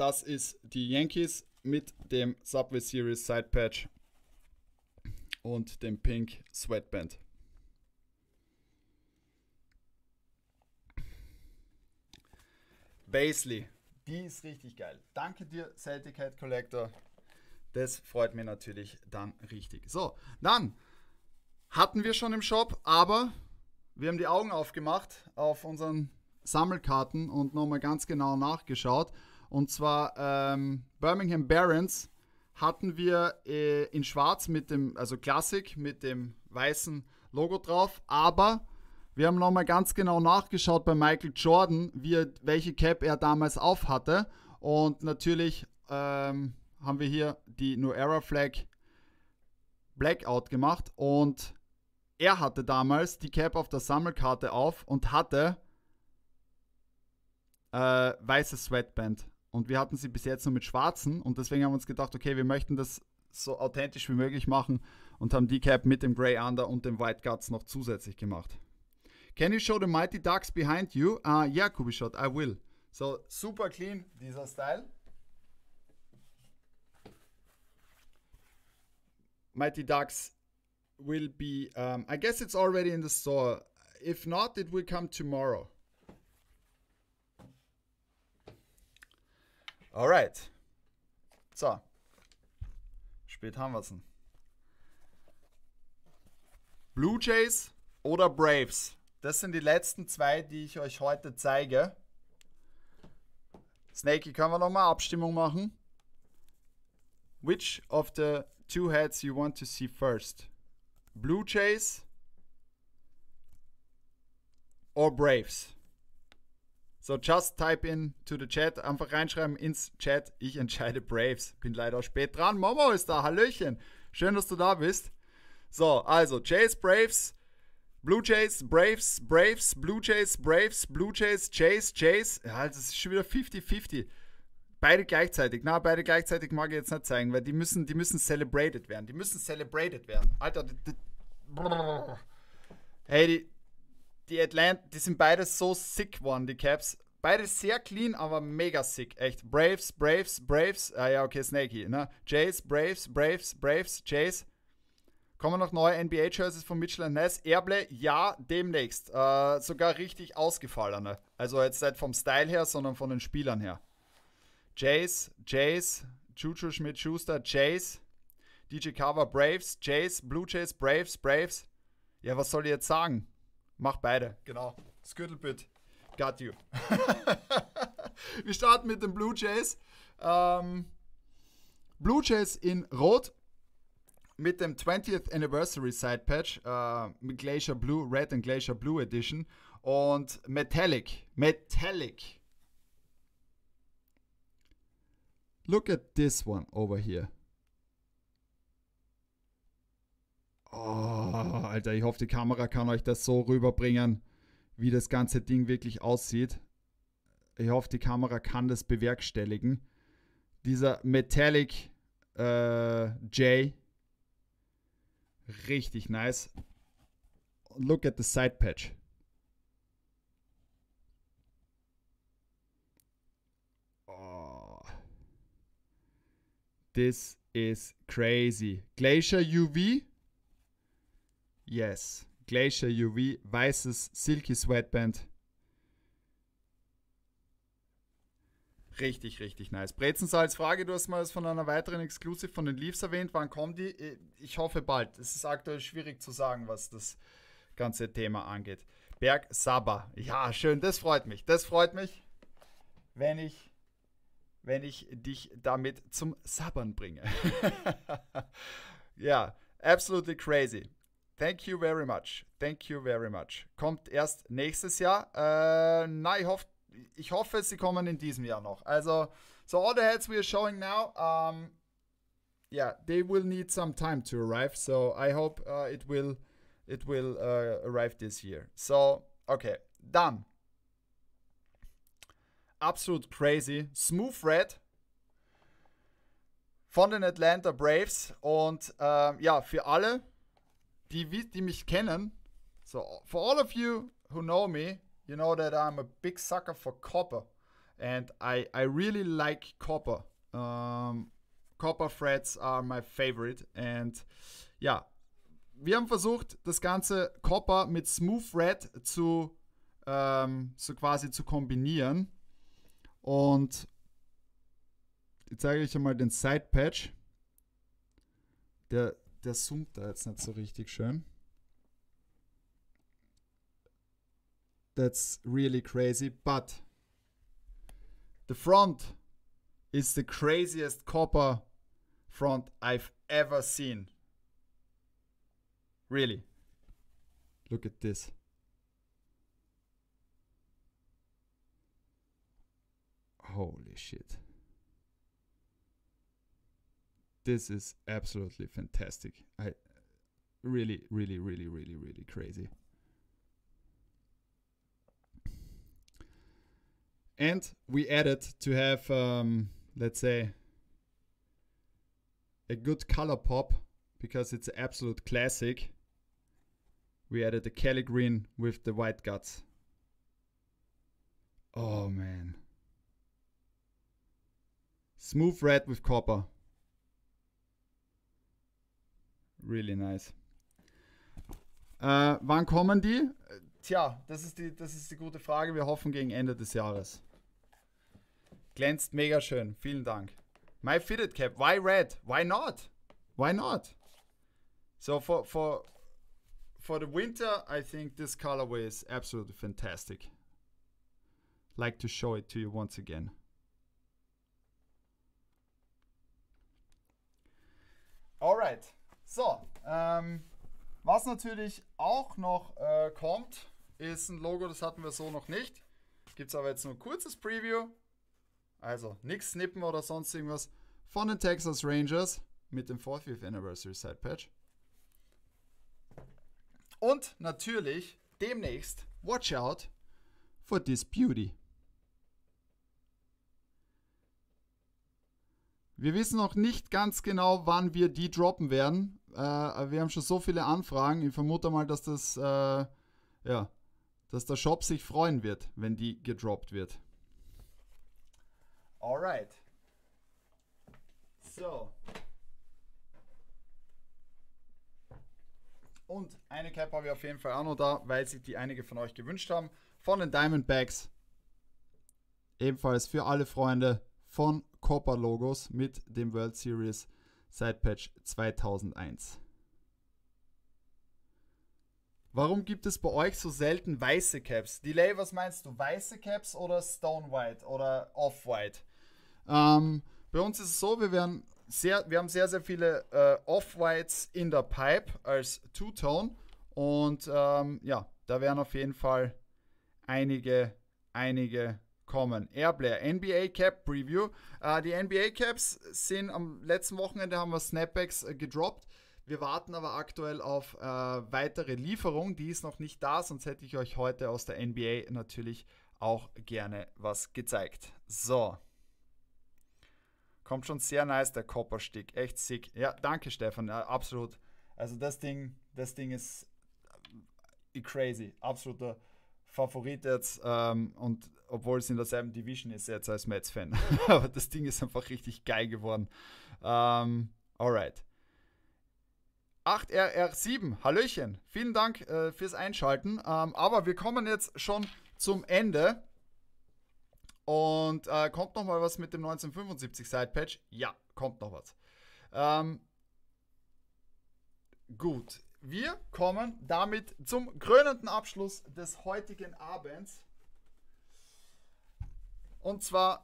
das ist die Yankees mit dem Subway Series Side Patch und dem Pink Sweatband. Basley, die ist richtig geil. Danke dir, Celtic Head Collector. Das freut mich natürlich dann richtig. So, dann hatten wir schon im Shop, aber wir haben die Augen aufgemacht auf unseren Sammelkarten und nochmal ganz genau nachgeschaut. Und zwar Birmingham Barons hatten wir in schwarz mit dem, also Classic mit dem weißen Logo drauf, aber wir haben nochmal ganz genau nachgeschaut bei Michael Jordan, welche Cap er damals auf hatte. Und natürlich haben wir hier die New Era Flag Blackout gemacht. Und er hatte damals die Cap auf der Sammelkarte auf und hatte weißes Sweatband. Und wir hatten sie bis jetzt nur mit schwarzen. Und deswegen haben wir uns gedacht, okay, wir möchten das so authentisch wie möglich machen und haben die Cap mit dem Grey Under und dem White Guts noch zusätzlich gemacht. Can you show the Mighty Ducks behind you? Yeah, Kubishot, I will. So, super clean, dieser Style. Mighty Ducks will be, I guess it's already in the store. If not, it will come tomorrow. Alright. So. Spät haben wir es. Blue Jays oder Braves? Das sind die letzten zwei, die ich euch heute zeige. Snakey, können wir nochmal Abstimmung machen? Which of the two heads you want to see first? Blue Jays or Braves? So, just type in to the chat. Einfach reinschreiben ins Chat. Ich entscheide Braves. Bin leider spät dran. Momo ist da. Hallöchen. Schön, dass du da bist. So, also Jays, Braves, Blue Jays, Braves, Braves, Blue Jays, Braves, Blue Jays, Jays, Jays. Ja, das ist schon wieder 50-50. Beide gleichzeitig. Na, beide gleichzeitig mag ich jetzt nicht zeigen, weil die müssen celebrated werden. Die müssen celebrated werden. Alter, hey, die Atlanta, die sind beide so sick geworden, die Caps. Beide sehr clean, aber mega sick. Echt. Braves, Braves, Braves. Ah ja, okay, Snakey, ne? Jays, Braves, Braves, Braves, Jays. Kommen noch neue NBA-Jerseys von Mitchell & Ness. Erble, ja, demnächst. Sogar richtig ausgefallene. Also jetzt nicht vom Style her, sondern von den Spielern her. Jays, Jays, Juju Schmidt-Schuster, Jays. DJ Carver, Braves, Jays, Blue Jays, Braves, Braves. Ja, was soll ich jetzt sagen? Mach beide, genau. Skittlebit. Got you. Wir starten mit den Blue Jays. Blue Jays in Rot mit dem 20th Anniversary Side Patch mit Glacier Blue, Red and Glacier Blue Edition und Metallic. Metallic. Look at this one over here. Oh, Alter, ich hoffe, die Kamera kann euch das so rüberbringen, wie das ganze Ding wirklich aussieht. Ich hoffe, die Kamera kann das bewerkstelligen. Dieser Metallic J. Richtig nice. Look at the side patch. Oh. This is crazy. Glacier UV. Yes, Glacier UV, weißes Silky Sweatband. Richtig, richtig nice. Brezensalz, Frage, du hast mal von einer weiteren Exclusive von den Leafs erwähnt. Wann kommen die? Ich hoffe bald. Es ist aktuell schwierig zu sagen, was das ganze Thema angeht. Berg Saba. Ja, schön, das freut mich. Das freut mich, wenn ich dich damit zum Sabbern bringe. Ja, absolutely crazy. Thank you very much. Thank you very much. Kommt erst nächstes Jahr. Ich hoffe, sie kommen in diesem Jahr noch. Also, so all the heads we are showing now, yeah, they will need some time to arrive. So I hope it will arrive this year. So, okay, dann. Absolut crazy. Smooth Red von den Atlanta Braves. Und ja, für alle, die mich kennen, so for all of you who know me, you know that I'm a big sucker for copper. and I really like copper. Copper threads are my favorite. And ja, wir haben versucht, das ganze Copper mit Smooth Red so quasi zu kombinieren. Und jetzt zeige ich euch mal den Side Patch. Der zoomt da jetzt nicht so richtig schön. That's really crazy, but the front is the craziest copper front I've ever seen. Really. Look at this. Holy shit. This is absolutely fantastic. Really crazy. And we added to have, let's say, a good color pop because it's an absolute classic. We added the Kelly green with the white guts. Oh man. Smooth red with copper. Really nice. Wann kommen die? Tja, das ist die gute Frage. Wir hoffen gegen Ende des Jahres. Glänzt mega schön. Vielen Dank. My fitted cap. Why red? Why not? Why not? So for the winter, I think this colorway is absolutely fantastic. Like to show it to you once again. Alright. So, was natürlich auch noch kommt, ist ein Logo, das hatten wir so noch nicht. Gibt es aber jetzt nur ein kurzes Preview. Also nichts snippen oder sonst irgendwas von den Texas Rangers mit dem 40th Anniversary Side Patch. Und natürlich demnächst, watch out for this beauty. Wir wissen noch nicht ganz genau, wann wir die droppen werden. Wir haben schon so viele Anfragen. Ich vermute mal, dass dass der Shop sich freuen wird, wenn die gedroppt wird. Alright. So. Und eine Cap habe ich auf jeden Fall auch noch da, weil sich die einige von euch gewünscht haben. Von den Diamondbacks. Ebenfalls für alle Freunde von Copper Logos mit dem World Series Side Patch 2001. Warum gibt es bei euch so selten weiße Caps? Delay, was meinst du? Weiße Caps oder Stone White oder Off-White? Bei uns ist es so, wir haben sehr viele Off-Whites in der Pipe als Two-Tone und ja, da werden auf jeden Fall einige kommen. Airblare, NBA Cap Preview. Die NBA Caps sind am letzten Wochenende, haben wir Snapbacks gedroppt. Wir warten aber aktuell auf weitere Lieferung. Die ist noch nicht da, sonst hätte ich euch heute aus der NBA natürlich auch gerne was gezeigt. So. Kommt schon sehr nice, der Copper-Stick. Echt sick. Ja, danke Stefan. Ja, absolut. Also das Ding ist crazy. Absoluter Favorit jetzt. Und obwohl es in derselben Division ist jetzt als Mets-Fan. Aber das Ding ist einfach richtig geil geworden. Alright. 8RR7, Hallöchen. Vielen Dank fürs Einschalten. Aber wir kommen jetzt schon zum Ende. Und kommt noch mal was mit dem 1975 Side-Patch? Ja, kommt noch was. Gut, wir kommen damit zum krönenden Abschluss des heutigen Abends. Und zwar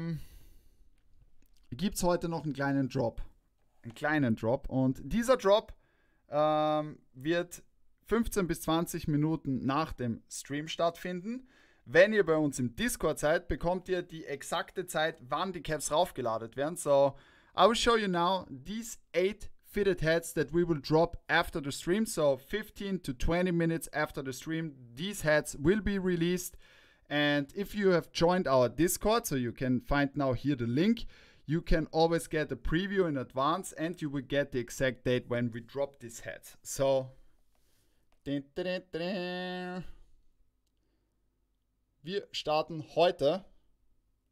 gibt es heute noch einen kleinen Drop. Und dieser Drop wird 15 bis 20 Minuten nach dem Stream stattfinden. Wenn ihr bei uns im Discord seid, bekommt ihr die exakte Zeit, wann die Caps raufgeladen werden. So, I will show you now these 8 fitted heads that we will drop after the stream. So, 15 to 20 minutes after the stream, these heads will be released. And if you have joined our Discord, so you can find now here the link, you can always get a preview in advance and you will get the exact date when we drop these heads. So, wir starten heute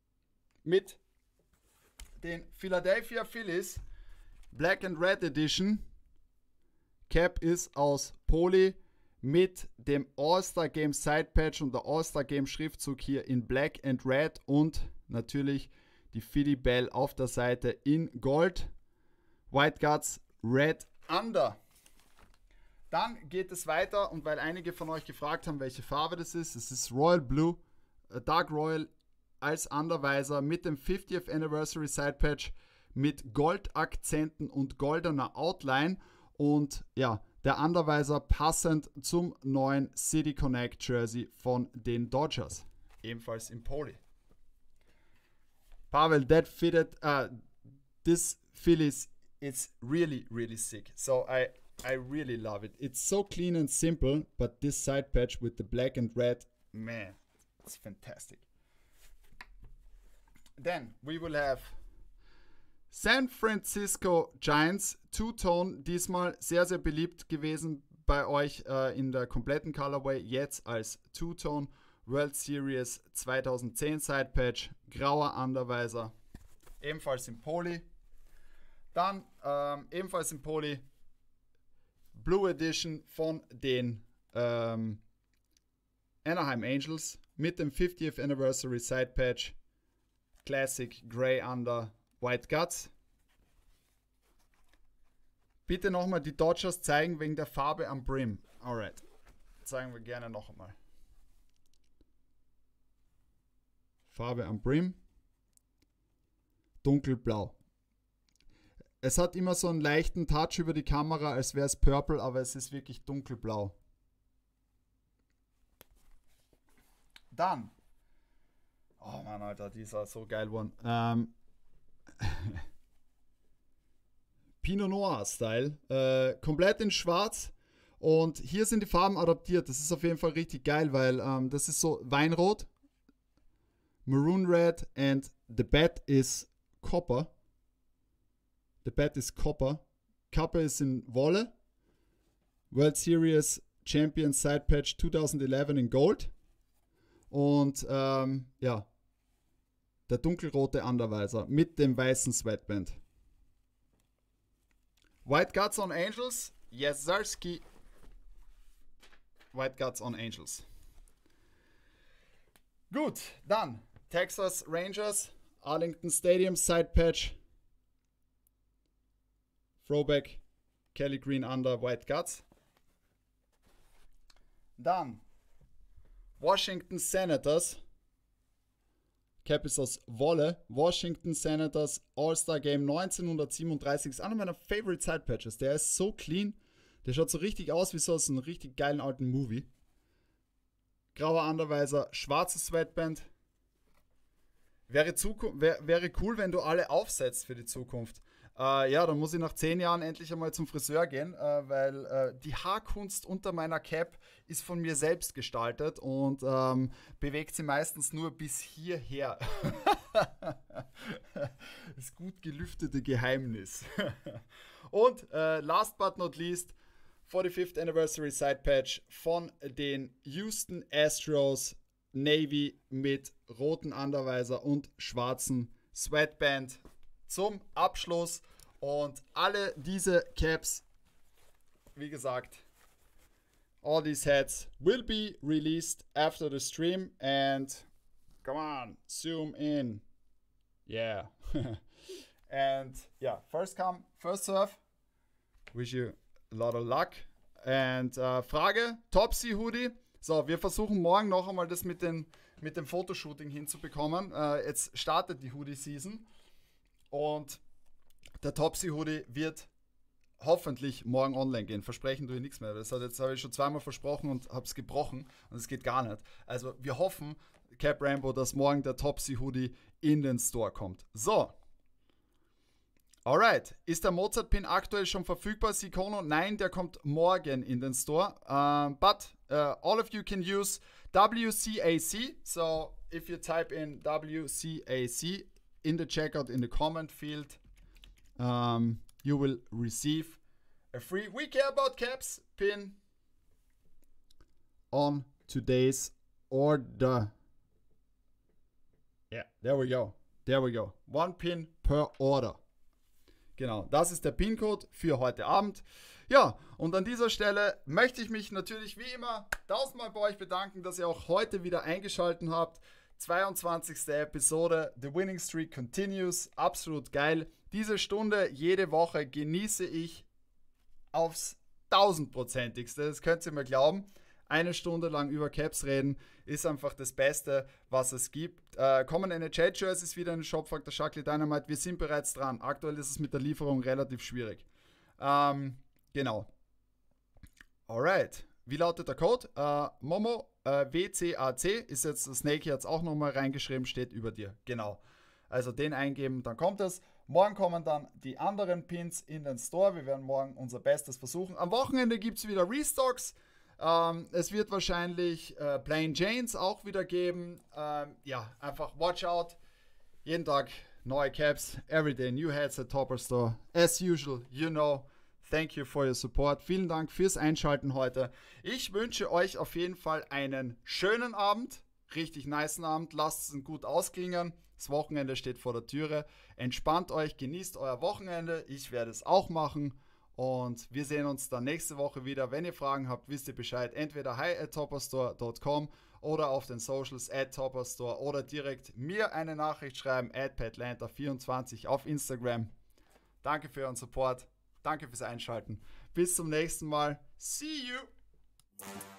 mit den Philadelphia Phillies Black and Red Edition. Cap ist aus Poly mit dem All-Star Game Side Patch und der All-Star Game Schriftzug hier in Black and Red und natürlich die Philly Bell auf der Seite in Gold. White Guts Red Under. Dann geht es weiter und weil einige von euch gefragt haben, welche Farbe das ist, es ist Royal Blue, Dark Royal als Undervisor mit dem 50th Anniversary Side Patch mit Goldakzenten und goldener Outline und ja, der Undervisor passend zum neuen City Connect Jersey von den Dodgers. Ebenfalls in Poly. Pavel, that fitted, this Phillies, it's really, really sick. So I really love it. It's so clean and simple, but this side patch with the black and red, man, it's fantastic. Then we will have San Francisco Giants, Two-Tone, diesmal sehr, sehr beliebt gewesen bei euch in der kompletten Colorway, jetzt als Two-Tone World Series 2010 Side Patch, grauer Undervisor, ebenfalls in Poly. Dann ebenfalls in Poly Blue Edition von den Anaheim Angels mit dem 50th Anniversary Side Patch, Classic Gray Under White Guts. Bitte nochmal die Dodgers zeigen wegen der Farbe am Brim. Alright, zeigen wir gerne noch einmal. Farbe am Brim, dunkelblau. Es hat immer so einen leichten Touch über die Kamera, als wäre es purple, aber es ist wirklich dunkelblau. Dann, oh Mann, Alter, dieser so geil geworden. Pinot Noir Style, komplett in schwarz und hier sind die Farben adaptiert. Das ist auf jeden Fall richtig geil, weil das ist so Weinrot, Maroon Red and the bat is copper. The bat is copper. Copper ist in Wolle. World Series Champion Side Patch 2011 in Gold. Und ja, der dunkelrote Undervisor mit dem weißen Sweatband. White Guts on Angels. Yes, Zarski. White Guts on Angels. Gut, dann Texas Rangers, Arlington Stadium Side Patch. Throwback, Kelly Green Under, White Guts. Dann Washington Senators. Cap ist aus Wolle. Washington Senators All-Star Game 1937 ist einer meiner Favorite Side Patches. Der ist so clean. Der schaut so richtig aus wie so aus einem richtig geilen alten Movie. Grauer Undervisor, schwarzes Sweatband. Wäre cool, wenn du alle aufsetzt für die Zukunft. Ja, dann muss ich nach 10 Jahren endlich einmal zum Friseur gehen, weil die Haarkunst unter meiner Cap ist von mir selbst gestaltet und bewegt sie meistens nur bis hierher. Das gut gelüftete Geheimnis. Und last but not least, 45th Anniversary Side Patch von den Houston Astros Navy mit roten Undervisor und schwarzen Sweatband zum Abschluss. Und alle diese Caps, wie gesagt, all these hats will be released after the stream. And come on, zoom in. Yeah. And yeah, first come, first serve. Wish you a lot of luck. And Frage, Topsy Hoodie. So, wir versuchen morgen noch einmal das mit dem Fotoshooting hinzubekommen. Jetzt startet die Hoodie-Season. Und der Topsy Hoodie wird hoffentlich morgen online gehen. Versprechen tue ich nichts mehr. Das habe ich schon zweimal versprochen und habe es gebrochen. Und es geht gar nicht. Also wir hoffen, Cap Rambo, dass morgen der Topsy Hoodie in den Store kommt. So. Alright. Ist der Mozart-Pin aktuell schon verfügbar, Sikono? Nein, der kommt morgen in den Store. But all of you can use WCAC. So if you type in WCAC in the checkout, in the comment field, you will receive a free We Care About Caps pin on today's order. Yeah, there we go. There we go. One Pin per Order. Genau, das ist der PIN-Code für heute Abend. Ja, und an dieser Stelle möchte ich mich natürlich wie immer tausendmal bei euch bedanken, dass ihr auch heute wieder eingeschaltet habt. 22. Episode, The Winning Streak Continues. Absolut geil. Diese Stunde jede Woche genieße ich aufs 1000%igste. Das könnt ihr mir glauben. Eine Stunde lang über Caps reden ist einfach das Beste, was es gibt. Kommen NHL-Jerseys wieder in den Shop, fragt der Shakli Dynamite. Wir sind bereits dran. Aktuell ist es mit der Lieferung relativ schwierig. Genau. Alright. Wie lautet der Code? Momo WCAC ist jetzt, Snake hier jetzt auch nochmal reingeschrieben, steht über dir. Genau. Also den eingeben, dann kommt es. Morgen kommen dann die anderen Pins in den Store. Wir werden morgen unser Bestes versuchen. Am Wochenende gibt es wieder Restocks. Es wird wahrscheinlich Plain Janes auch wieder geben. Ja, einfach watch out. Jeden Tag neue Caps. Everyday new heads at Topper Store. As usual, you know. Thank you for your support. Vielen Dank fürs Einschalten heute. Ich wünsche euch auf jeden Fall einen schönen Abend. Richtig nicen Abend. Lasst es gut ausklingen. Das Wochenende steht vor der Türe. Entspannt euch, genießt euer Wochenende. Ich werde es auch machen. Und wir sehen uns dann nächste Woche wieder. Wenn ihr Fragen habt, wisst ihr Bescheid. Entweder hi@topperstore.com oder auf den Socials @topperstore oder direkt mir eine Nachricht schreiben @patlanta24 auf Instagram. Danke für euren Support. Danke fürs Einschalten. Bis zum nächsten Mal. See you!